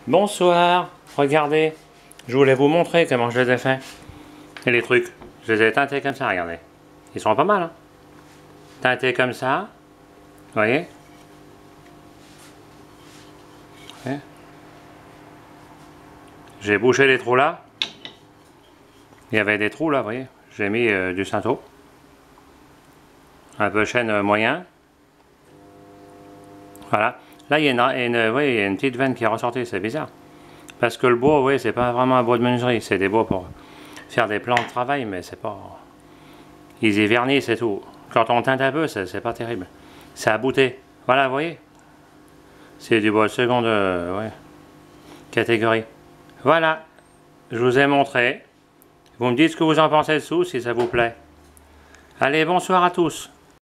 Bonsoir, regardez, je voulais vous montrer comment je les ai faits. Et les trucs, je les ai teintés comme ça, regardez. Ils sont pas mal, hein. Teintés comme ça, vous voyez. J'ai bouché les trous là. Il y avait des trous là, vous voyez. J'ai mis du Cinto. Un peu chêne moyen. Voilà. Là, il y a une petite veine qui est ressortie, c'est bizarre. Parce que le bois, oui, c'est pas vraiment un bois de menuiserie, c'est des bois pour faire des plans de travail, mais c'est pas... Ils y vernissent et tout. Quand on teinte un peu, c'est pas terrible. C'est abouté. Voilà, vous voyez. C'est du bois de seconde catégorie. Voilà, je vous ai montré. Vous me dites ce que vous en pensez dessous, si ça vous plaît. Allez, bonsoir à tous.